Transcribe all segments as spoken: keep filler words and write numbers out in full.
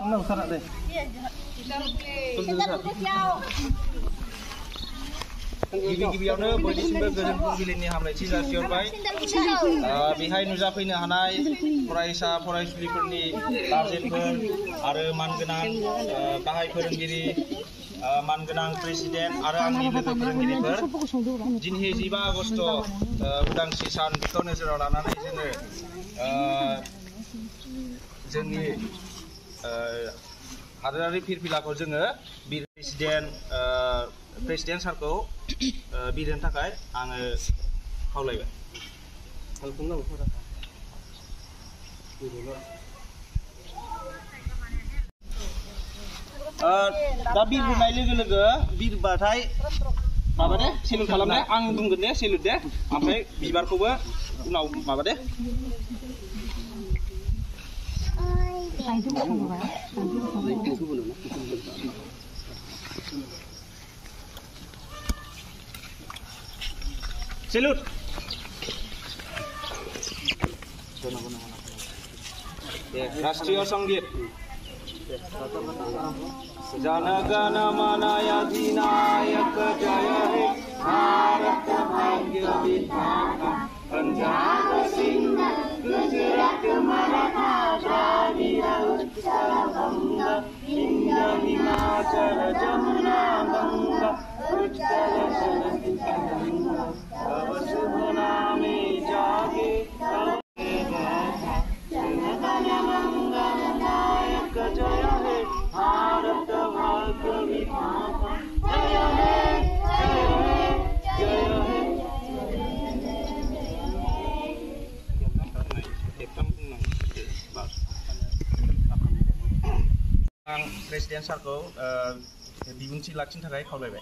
Nang sana deh. गिबि-गिबियावनो बयनिसिमबो गोजोन फुंबिलिनि हामलायथि जासिहरबाय। बेहाय नुजाफैनो हानाय फरायसा फरायसुलिफोरनि गारजेनफोर आरो मानगोनां गाहाय फोरोंगिरि, मानगोनां प्रेसिडेन्ट आरो आंनि लोगो फोरोंगिरिफोर, दिनै जिबा आगस्ट उदांस्रि सान बेखौ नोजोराव लानानै जोङो जोंनि हादोरारि फिरफिलाखौ जोङो बिर प्रेसिडेन्ट प्रेसिडेन्ट सारखौ बिरहोनो थाखाय आङो खावलायबाय। दा बिरबोनाय लोगो लोगो बिरबाथाय माबा दे सेलुट खालामदे, आं बुंगोन दे सेलुट दे, ओमफ्राय बिबारखौबो उनाव माबा दे। सेलुट। राष्ट्रीय संगीत। जनगण मन अधिनायक जय हे भारत भाग्य विधाता, पंजाब सिंध गुजरात मराठा द्राविड़ उत्कल बंग, विंध्य हिमाचल जमुना गंगा, उत्कल सरस्वती गंगा, तव शुभ नामे जागे जनगण मंगल नायक जय हे भारत भाग्य विधाता, जय हे जय हे जय हे। आं प्रेसिडेन्ट सारखौ बिबुंथि लाखिनो थाखाय खावलायबाय।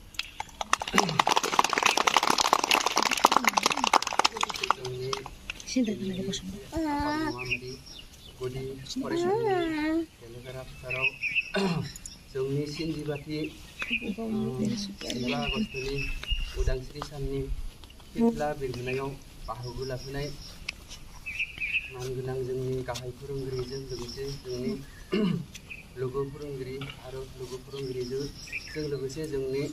गुदि फरायसालि गेलेग्रा फोथाराव जोंनि सिनजिबाथि जिबा आगस्तनि उदांस्रि साननि फिरफिला बिरहोनायाव बाहागो लाफैनाय मानगोनां जोंनि गाहाय फोरोंगिरिजों लोगोसे जोंनि लोगो फोरोंगिरि आरो लोगो फोरोंगिरिजों लोगोसे जोंनि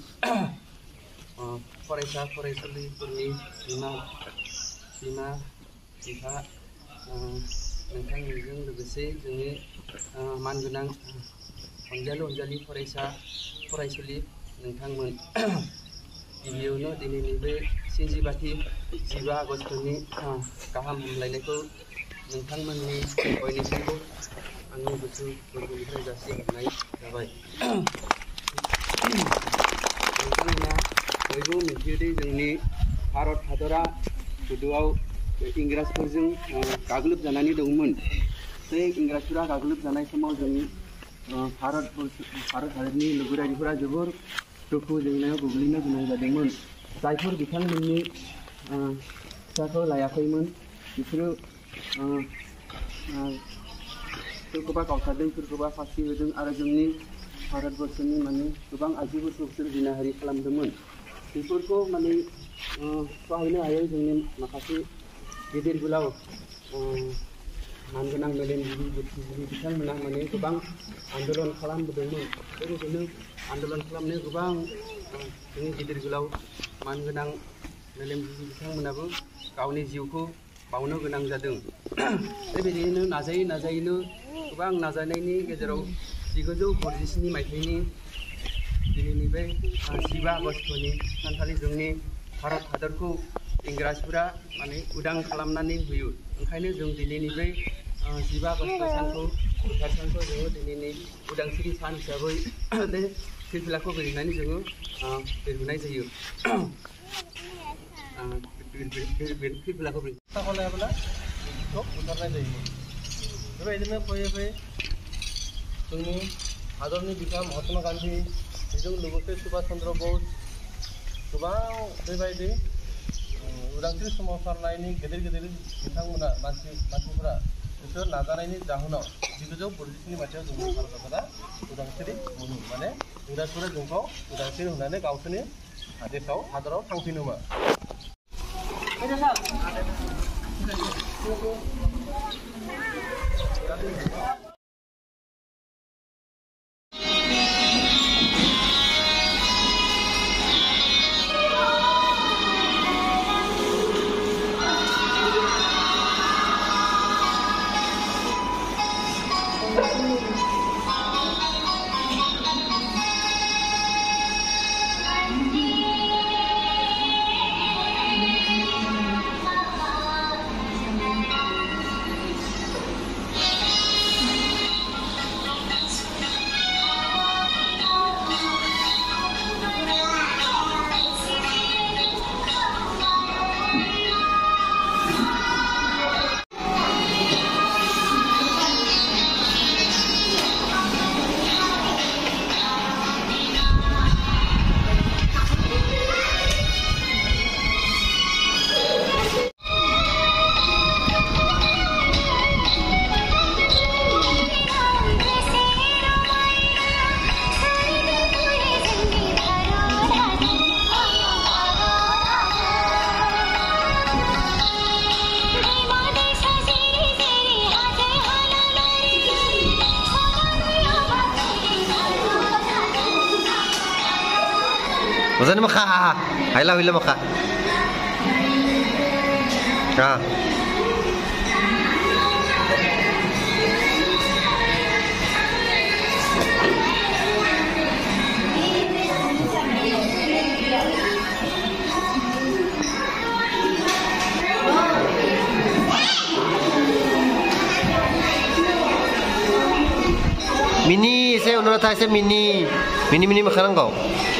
फरायसा फरायसुलिफोरनि बिमा बिमा बिफा नोंथांमोनजों लोगोसे जोंनि मानगोनां अनजालु अनजालि फरायसा फरायसुलि नोंथांमोन, गिबियावनो दिनैनि बे सिनजिबाथि जिबा आगस्तनि गाहाम हामलायनायखौ नोंथांमोननि बयनिसिमबो आंनि गोसो गोरबोनिफ्राय जासिहरनाय जाबाय। नोंथांमोना बयबो मिथियो दि जोंनि भारत हादरा गोदोआव इंराजफोरजों गाग्लोबजानानै दंमोन। बे इंराजफोरा गाग्लोबजानाय समाव जोंनि भारत भारत हादरनि लोगोरारिफोरा जोबोर दुखु जेंनायाव गोग्लैनो गोनां जादोंमोन। जायफोर बिथांमोननि फिसाखौ लायाखैमोन बिसोरो सोरखौबा गावथारदों, सोरखौबा फासि होदों आरो जोंनि भारतबर्षनि माने गोबां आइजोफोरखौ बिसोर जिनाहारि खालामदोंमोन। बेफोरखौ माने सहायनो हायै जोंनि माखासे गिदिर गोलाव मानगोनां मेलेमजिबि बुद्धिजिबि बिथांमोना माने गोबां आन्दलन खालामबोदोंमोन। बेबायदिनो आन्दलन खालामनायाव गोबां जोंनि गिदिर गोलाव मानगोनां मेलेमजिबि बिथांमोनाबो गावनि जिउखौ बावनो गोनां जादों। बेबायदिनो नाजायै नाजायैनो गोबां नाजानायनि गेजेराव जिगुजौ गुजिस्नि मायथाइनि दिनैनि बे जिबा आगस्तनि सानखालि जोंनि भारत हादरखौ इंराजफोरा माने उदां खालामनानै होयो। ओंखायनो जों दिनैनि बे जिबा आगस्त सानखौ गोथार सानखौ जोङो दिनैनि उदांस्रि सान हिसाबै बे फिरफिलाखौ बिरहोनानै जोङो बिरहोनाय जायो। फिरफिलाखौ खावलायाब्ला बेखौ बुथारनाय जायोमोन। बेबायदिनो फैयै फैयै जोंनि हादरनि बिफा महात्मा गान्धी, बेजों लोगोसे सुभाष चन्द्र बस, गोबां बेबायदि उदांस्रि सोमावसारनायनि गेदेर गेदेर बिथांमोना मानसि मानसिफोरा बिसोर नाजानायनि जाहोनाव जिगुजौ ब्रैजिस्नि मायथाइयाव जोंनि भारत हादरा उदांस्रि मोनो। माने इंराजफोरा जोंखौ उदांस्रि होनानै गावसोरनि देशआव हादराव थांफिनोमोन। Masan makha. Haila hila makha. Ha. Mini, saya udah tahu saya mini, mini mini makanan kau.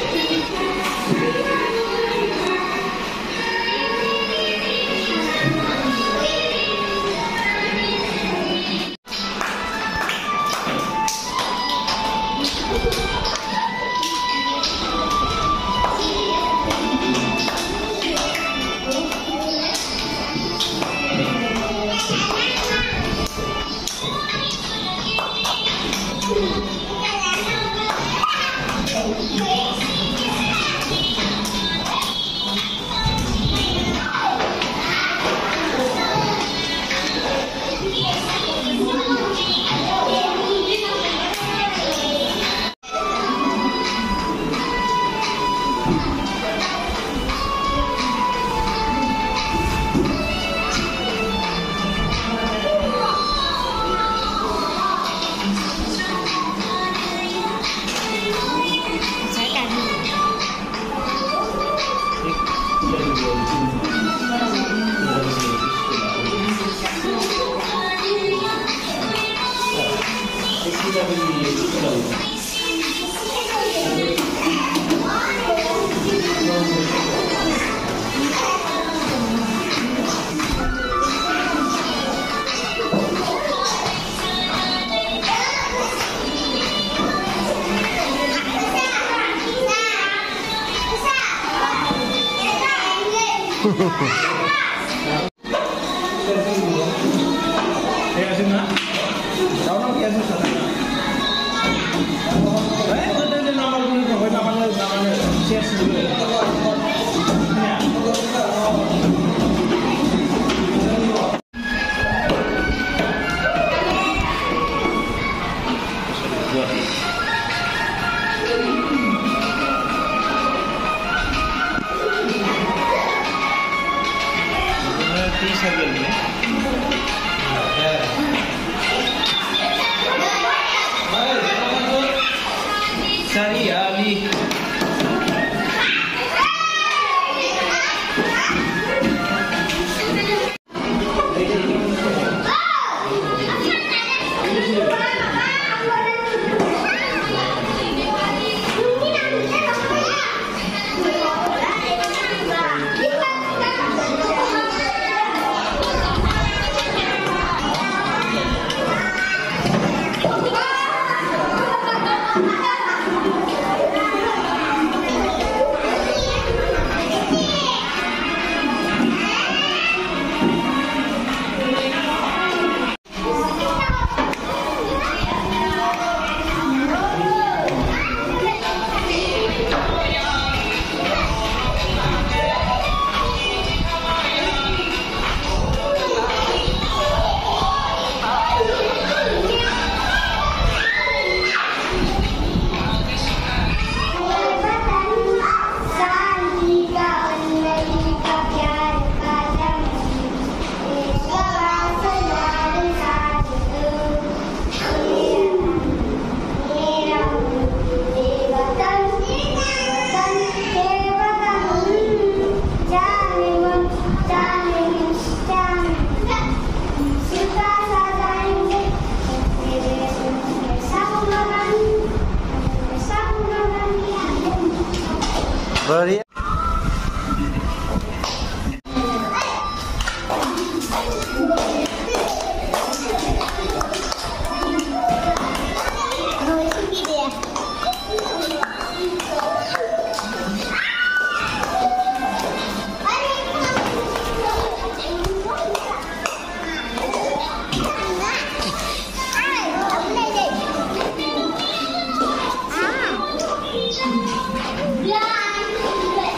Cari Ali. Beri. Yeah.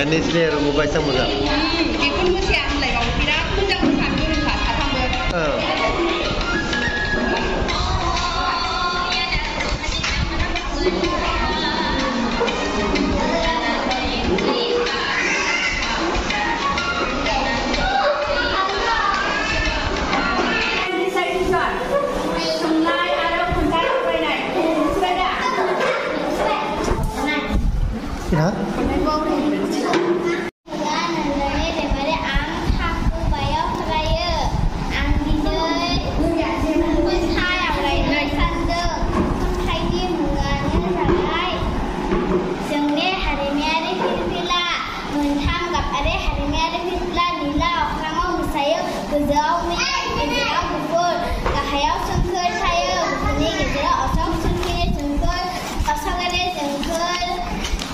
Nani sih rumah baca muda. Ikut musim lagi kau kira muda musim itu nggak salah ber. Ya?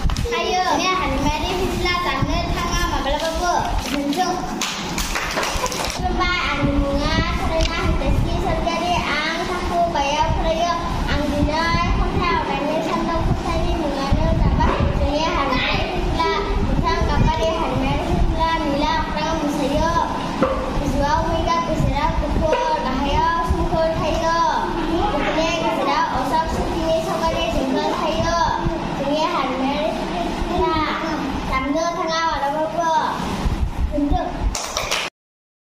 Ayo, ini hari ini kita tanya tentang apa? Berapa bu? Bentuk.